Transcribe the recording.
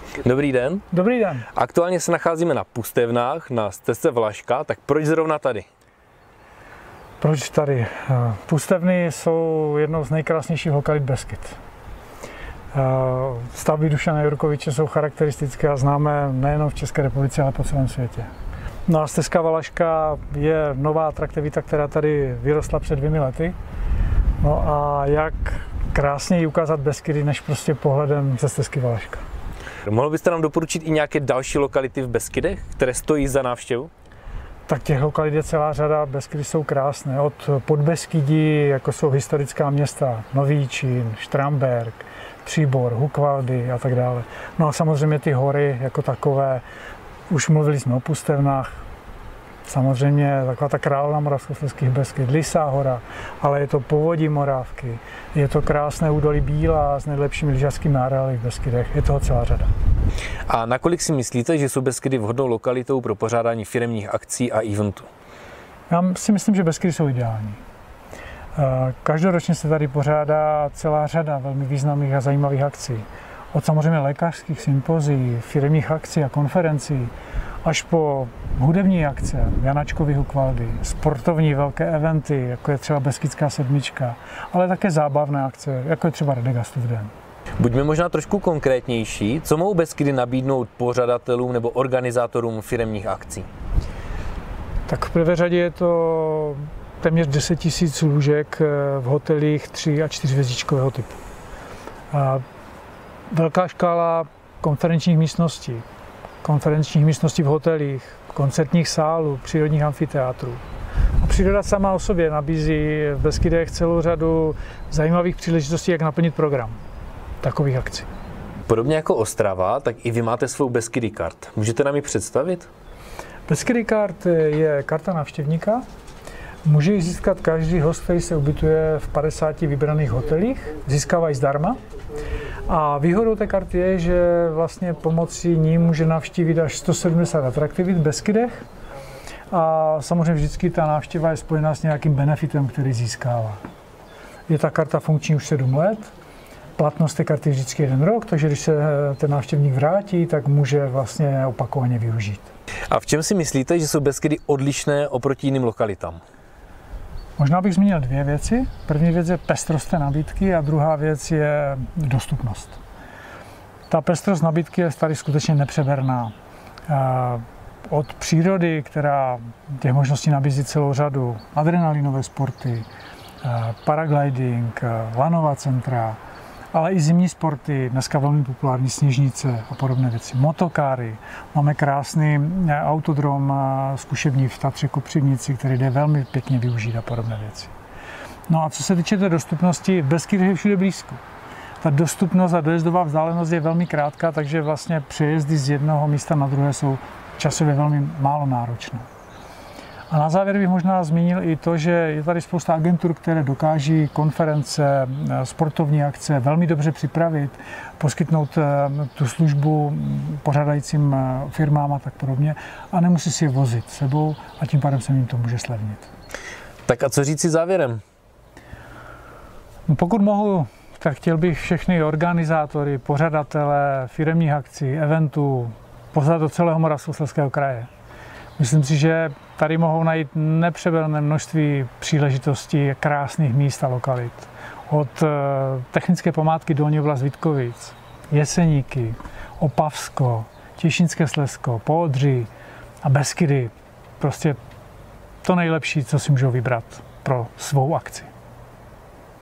Dobrý den. Dobrý den. Aktuálně se nacházíme na Pustevnách, na stezce Vlaška, tak proč zrovna tady? Proč tady? Pustevny jsou jednou z nejkrásnějších lokalit Beskyd. Stavby Dušana Jurkoviče jsou charakteristické a známé nejen v České republice, ale po celém světě. No a stezka Valaška je nová atraktivita, která tady vyrostla před 2 lety. No a jak krásně ji ukázat Beskydy, než prostě pohledem ze stezky Valaška. Mohl byste nám doporučit i nějaké další lokality v Beskydech, které stojí za návštěvu? Tak těch lokalit je celá řada, Beskydy jsou krásné. Od Podbeskydí, jako jsou historická města, Nový Čín, Štramberk, Příbor, Hukvaldy a tak dále. No a samozřejmě ty hory jako takové, už mluvili jsme o Pustevnách, samozřejmě taková ta královna moravskoslezských Beskyd, Lysá hora, ale je to povodí Morávky, je to krásné údolí Bílá s nejlepšími lyžařskými areály v Beskydech, je toho celá řada. A nakolik si myslíte, že jsou Beskydy vhodnou lokalitou pro pořádání firemních akcí a eventů? Já si myslím, že Beskydy jsou ideální. Každoročně se tady pořádá celá řada velmi významných a zajímavých akcí. Od samozřejmě lékařských sympozí, firemních akcí a konferencí, až po hudební akce, Janačkovy Hukvaldy, sportovní velké eventy, jako je třeba Beskydská sedmička, ale také zábavné akce, jako je třeba Radegastův den. Buďme možná trošku konkrétnější, co mohou Beskydy nabídnout pořadatelům nebo organizátorům firemních akcí? Tak v prvé řadě je to téměř 10 000 lůžek v hotelích 3 a 4 hvězdičkového typu. Velká škála konferenčních místností v hotelích, koncertních sálů, přírodních amfiteátrů. A příroda sama o sobě nabízí v Beskydech celou řadu zajímavých příležitostí, jak naplnit program takových akcí. Podobně jako Ostrava, tak i vy máte svou Beskydy Card. Můžete nám ji představit? Beskydy Card je karta návštěvníka. Může ji získat každý host, který se ubytuje v 50 vybraných hotelích. Získává ji zdarma. A výhodou té karty je, že vlastně pomocí ní může navštívit až 170 atraktivit v Beskydech. A samozřejmě vždycky ta návštěva je spojená s nějakým benefitem, který získává. Je ta karta funkční už 7 let. Platnost té karty je vždycky 1 rok, takže když se ten návštěvník vrátí, tak může vlastně opakovaně využít. A v čem si myslíte, že jsou Beskydy odlišné oproti jiným lokalitám? Možná bych zmínil 2 věci. První věc je pestrost té nabídky a druhá věc je dostupnost. Ta pestrost nabídky je tady skutečně nepřeberná. Od přírody, která těch možností nabízí celou řadu, adrenalinové sporty, paragliding, lanová centra, ale i zimní sporty, dneska velmi populární sněžnice a podobné věci, motokáry. Máme krásný autodrom zkušební v Tatře Kopřivnici, který jde velmi pěkně využít a podobné věci. No a co se týče té dostupnosti, Beskyd je všude blízko. Ta dostupnost a dojezdová vzdálenost je velmi krátká, takže vlastně přejezdy z jednoho místa na druhé jsou časově velmi málo náročné. A na závěr bych možná zmínil i to, že je tady spousta agentur, které dokáží konference, sportovní akce velmi dobře připravit, poskytnout tu službu pořádajícím firmám a tak podobně a nemusí si je vozit sebou a tím pádem se jim to může slevnit. Tak a co říct si závěrem? No, pokud mohu, tak chtěl bych všechny organizátory, pořadatele firemních akcí, eventů pozvat do celého Moravskoslezského kraje. Myslím si, že tady mohou najít nepřeberné množství příležitostí krásných míst a lokalit. Od technické památky Dolní oblast Vítkovic, Jeseníky, Opavsko, Těšínské Slezsko, Poodří a Beskydy. Prostě to nejlepší, co si můžou vybrat pro svou akci.